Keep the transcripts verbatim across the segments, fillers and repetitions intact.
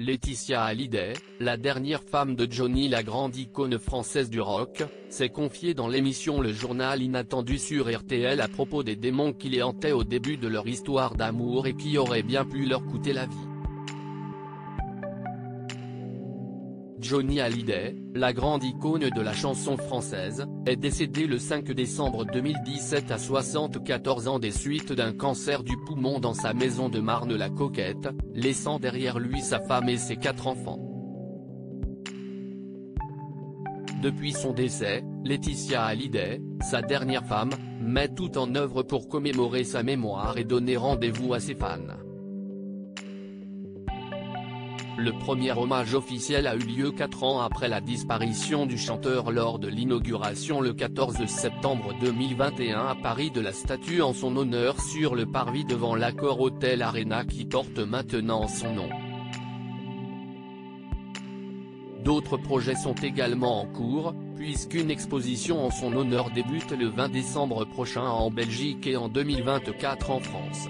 Laetitia Hallyday, la dernière femme de Johnny, la grande icône française du rock, s'est confiée dans l'émission Le Journal Inattendu sur R T L à propos des démons qui les hantaient au début de leur histoire d'amour et qui auraient bien pu leur coûter la vie. Johnny Hallyday, la grande icône de la chanson française, est décédé le cinq décembre deux mille dix-sept à soixante-quatorze ans des suites d'un cancer du poumon dans sa maison de Marne-la-Coquette, laissant derrière lui sa femme et ses quatre enfants. Depuis son décès, Laetitia Hallyday, sa dernière femme, met tout en œuvre pour commémorer sa mémoire et donner rendez-vous à ses fans. Le premier hommage officiel a eu lieu quatre ans après la disparition du chanteur lors de l'inauguration le quatorze septembre deux mille vingt et un à Paris de la statue en son honneur sur le parvis devant l'Accor Hotel Arena qui porte maintenant son nom. D'autres projets sont également en cours, puisqu'une exposition en son honneur débute le vingt décembre prochain en Belgique et en deux mille vingt-quatre en France.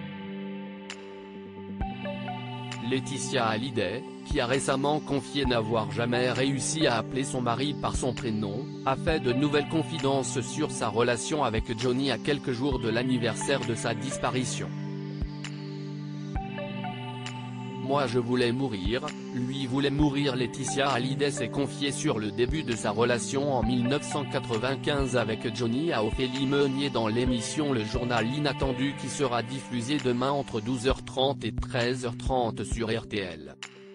Laetitia Hallyday, qui a récemment confié n'avoir jamais réussi à appeler son mari par son prénom, a fait de nouvelles confidences sur sa relation avec Johnny à quelques jours de l'anniversaire de sa disparition. Moi je voulais mourir, lui voulait mourir. Laetitia Hallyday s'est confiée sur le début de sa relation en mille neuf cent quatre-vingt-quinze avec Johnny à Ophélie Meunier dans l'émission Le Journal Inattendu qui sera diffusée demain entre douze heures trente et treize heures trente sur R T L.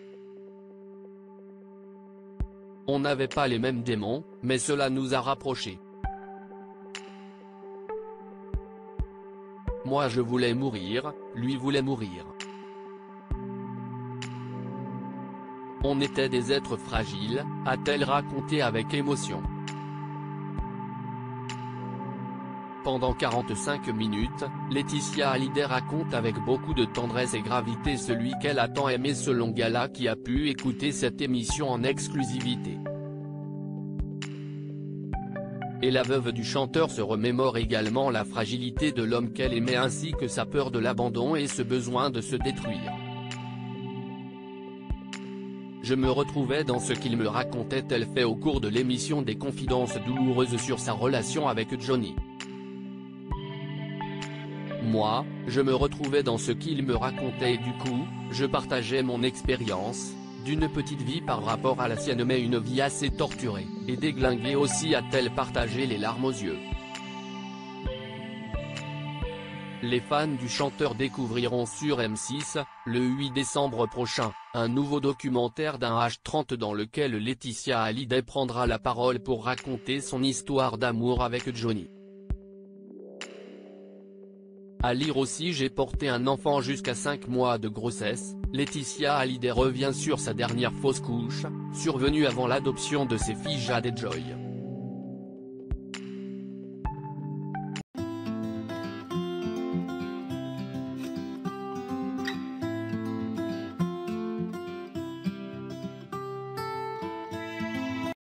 On n'avait pas les mêmes démons, mais cela nous a rapprochés. Moi je voulais mourir, lui voulait mourir. On était des êtres fragiles, a-t-elle raconté avec émotion. Pendant quarante-cinq minutes, Laetitia Hallyday raconte avec beaucoup de tendresse et gravité celui qu'elle a tant aimé, ce long gala qui a pu écouter cette émission en exclusivité. Et la veuve du chanteur se remémore également la fragilité de l'homme qu'elle aimait ainsi que sa peur de l'abandon et ce besoin de se détruire. Je me retrouvais dans ce qu'il me racontait, elle fait au cours de l'émission des confidences douloureuses sur sa relation avec Johnny. Moi, je me retrouvais dans ce qu'il me racontait et du coup, je partageais mon expérience, d'une petite vie par rapport à la sienne mais une vie assez torturée, et déglinguée aussi, a-t-elle partagé les larmes aux yeux. Les fans du chanteur découvriront sur M six, le huit décembre prochain, un nouveau documentaire d'un H trente dans lequel Laetitia Hallyday prendra la parole pour raconter son histoire d'amour avec Johnny. À lire aussi J'ai porté un enfant jusqu'à cinq mois de grossesse, Laetitia Hallyday revient sur sa dernière fausse couche, survenue avant l'adoption de ses filles Jade et Joy.